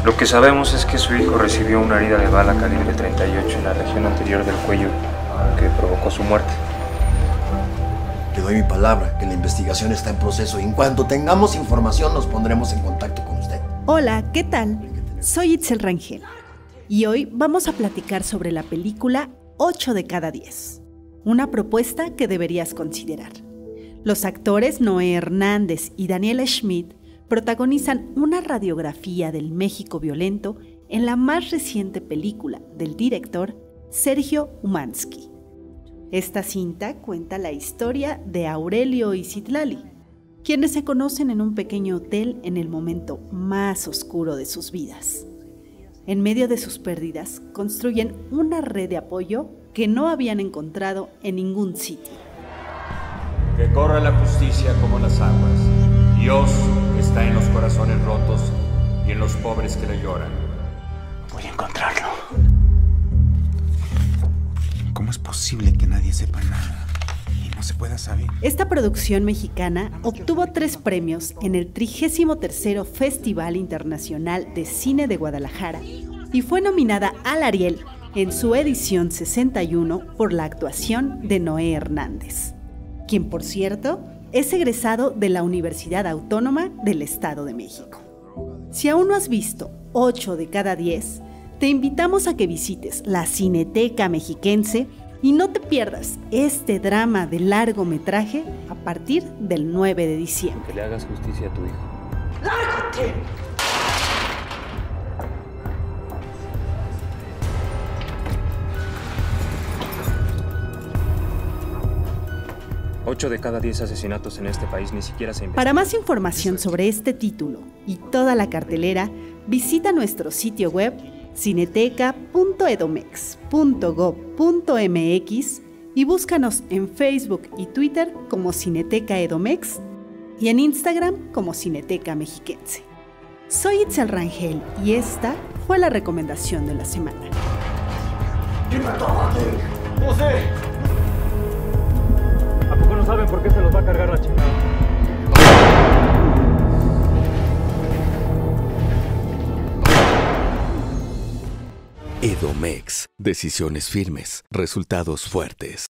Lo que sabemos es que su hijo recibió una herida de bala calibre 38 en la región anterior del cuello que provocó su muerte. Le doy mi palabra que la investigación está en proceso y en cuanto tengamos información nos pondremos en contacto con usted. Hola, ¿qué tal? Soy Itzel Rangel y hoy vamos a platicar sobre la película 8 de cada 10, una propuesta que deberías considerar. Los actores Noé Hernández y Daniela Schmidt protagonizan una radiografía del México violento en la más reciente película del director Sergio Umansky. Esta cinta cuenta la historia de Aurelio y Citlali, quienes se conocen en un pequeño hotel en el momento más oscuro de sus vidas. En medio de sus pérdidas, construyen una red de apoyo que no habían encontrado en ningún sitio. Que corra la justicia como las aguas. Dios está en los corazones rotos y en los pobres que le lloran. Voy a encontrarlo. ¿Cómo es posible que nadie sepa nada y no se pueda saber? Esta producción mexicana obtuvo 3 premios en el 33º Festival Internacional de Cine de Guadalajara y fue nominada al Ariel en su edición 61 por la actuación de Noé Hernández, quien, por cierto, es egresado de la Universidad Autónoma del Estado de México. Si aún no has visto 8 de cada 10, te invitamos a que visites la Cineteca Mexiquense y no te pierdas este drama de largometraje a partir del 9 de diciembre. Que le hagas justicia a tu hijo. ¡Lárgate! Ocho de cada 10 asesinatos en este país ni siquiera se investigan. Para más información sobre este título y toda la cartelera, visita nuestro sitio web cineteca.edomex.gov.mx y búscanos en Facebook y Twitter como Cineteca Edomex y en Instagram como Cineteca Mexiquense. Soy Itzel Rangel y esta fue la recomendación de la semana. ¡José! ¿A poco no saben por qué se los va a cargar la chingada? Edomex. Decisiones firmes, resultados fuertes.